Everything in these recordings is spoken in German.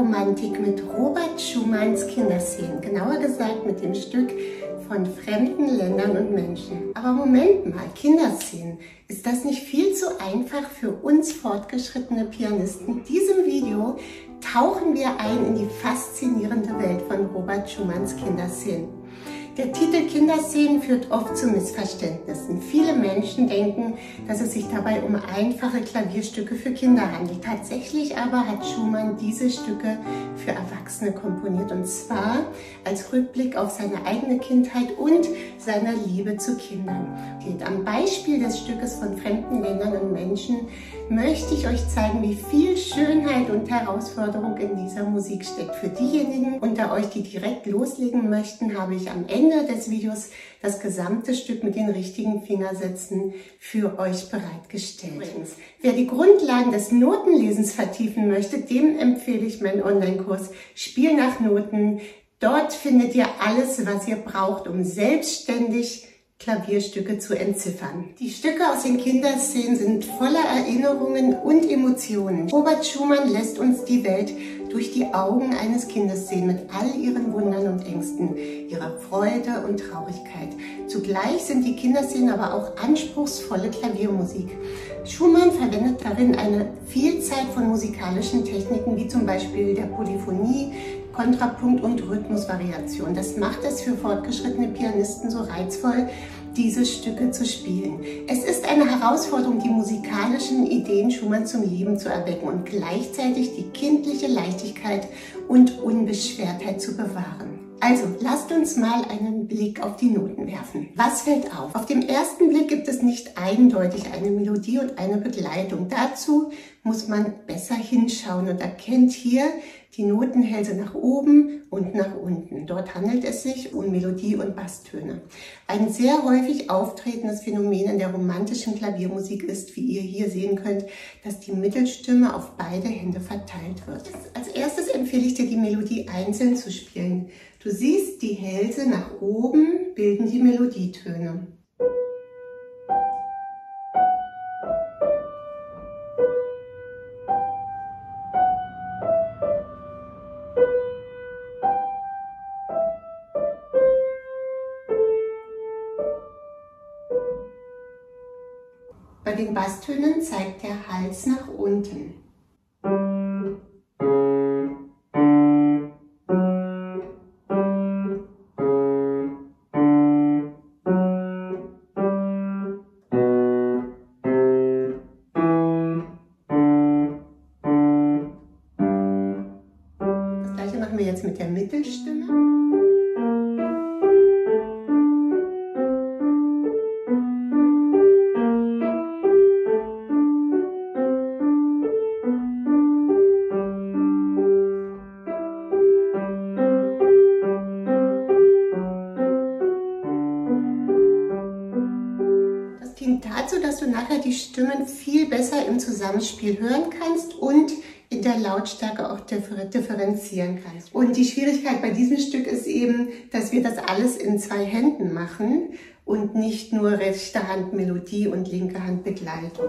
Romantik mit Robert Schumanns Kinderszenen, genauer gesagt mit dem Stück von fremden Ländern und Menschen. Aber Moment mal, Kinderszenen, ist das nicht viel zu einfach für uns fortgeschrittene Pianisten? In diesem Video tauchen wir ein in die faszinierende Welt von Robert Schumanns Kinderszenen. Der Titel Kinderszenen führt oft zu Missverständnissen. Viele Menschen denken, dass es sich dabei um einfache Klavierstücke für Kinder handelt. Tatsächlich aber hat Schumann diese Stücke für Erwachsene komponiert, und zwar als Rückblick auf seine eigene Kindheit und seiner Liebe zu Kindern. Am Beispiel des Stückes von fremden Ländern und Menschen möchte ich euch zeigen, wie viel Schönheit und Herausforderung in dieser Musik steckt. Für diejenigen unter euch, die direkt loslegen möchten, habe ich am Ende des Videos das gesamte Stück mit den richtigen Fingersätzen für euch bereitgestellt. Übrigens, wer die Grundlagen des Notenlesens vertiefen möchte, dem empfehle ich meinen Online-Kurs Spiel nach Noten. Dort findet ihr alles, was ihr braucht, um selbstständig Klavierstücke zu entziffern. Die Stücke aus den Kinderszenen sind voller Erinnerungen und Emotionen. Robert Schumann lässt uns die Welt durch die Augen eines Kindes sehen, mit all ihren Wundern und Ängsten, ihrer Freude und Traurigkeit. Zugleich sind die Kinderszenen aber auch anspruchsvolle Klaviermusik. Schumann verwendet darin eine Vielzahl von musikalischen Techniken, wie zum Beispiel der Polyphonie, Kontrapunkt und Rhythmusvariation. Das macht es für fortgeschrittene Pianisten so reizvoll, diese Stücke zu spielen. Es ist eine Herausforderung, die musikalischen Ideen Schumanns zum Leben zu erwecken und gleichzeitig die kindliche Leichtigkeit und Unbeschwertheit zu bewahren. Also, lasst uns mal einen Blick auf die Noten werfen. Was fällt auf? Auf den ersten Blick gibt es nicht eindeutig eine Melodie und eine Begleitung. Dazu muss man besser hinschauen und erkennt hier die Notenhälse nach oben und nach unten. Dort handelt es sich um Melodie und Basstöne. Ein sehr häufig auftretendes Phänomen in der romantischen Klaviermusik ist, wie ihr hier sehen könnt, dass die Mittelstimme auf beide Hände verteilt wird. Als erstes empfehle ich dir, die Melodie einzeln zu spielen. Du siehst, die Hälse nach oben bilden die Melodietöne. Bei den Basstönen zeigt der Hals nach unten. Das gleiche machen wir jetzt mit der Mittelstimme. Dient dazu, dass du nachher die Stimmen viel besser im Zusammenspiel hören kannst und in der Lautstärke auch differenzieren kannst. Und die Schwierigkeit bei diesem Stück ist eben, dass wir das alles in 2 Händen machen und nicht nur rechte Hand Melodie und linke Hand Begleitung.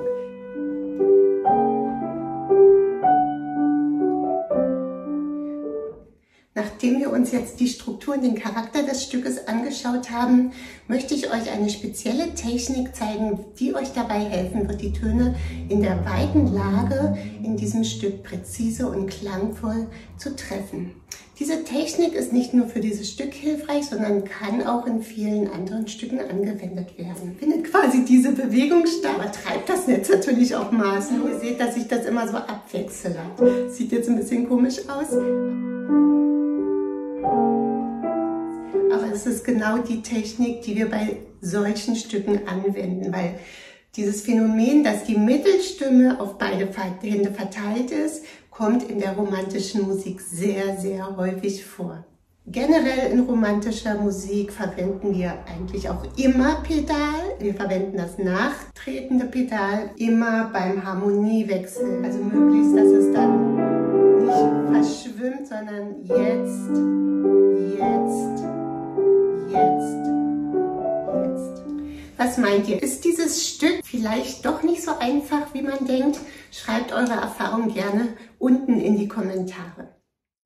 Nachdem wir uns jetzt die Struktur und den Charakter des Stückes angeschaut haben, möchte ich euch eine spezielle Technik zeigen, die euch dabei helfen wird, die Töne in der weiten Lage in diesem Stück präzise und klangvoll zu treffen. Diese Technik ist nicht nur für dieses Stück hilfreich, sondern kann auch in vielen anderen Stücken angewendet werden. Findet quasi diese Bewegung statt, aber treibt das Netz natürlich auch maßlos. Ihr seht, dass ich das immer so abwechsle. Sieht jetzt ein bisschen komisch aus. Aber es ist genau die Technik, die wir bei solchen Stücken anwenden, weil dieses Phänomen, dass die Mittelstimme auf beide Hände verteilt ist, kommt in der romantischen Musik sehr, sehr häufig vor. Generell in romantischer Musik verwenden wir eigentlich auch immer Pedal. Wir verwenden das nachtretende Pedal immer beim Harmoniewechsel. Also möglichst, dass es dann nicht verschwimmt, sondern jetzt. Was meint ihr? Ist dieses Stück vielleicht doch nicht so einfach, wie man denkt? Schreibt eure Erfahrung gerne unten in die Kommentare.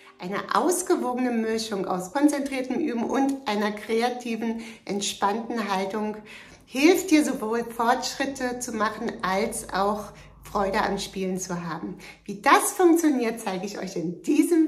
Eine ausgewogene Mischung aus konzentriertem Üben und einer kreativen, entspannten Haltung hilft dir sowohl Fortschritte zu machen, als auch Freude am Spielen zu haben. Wie das funktioniert, zeige ich euch in diesem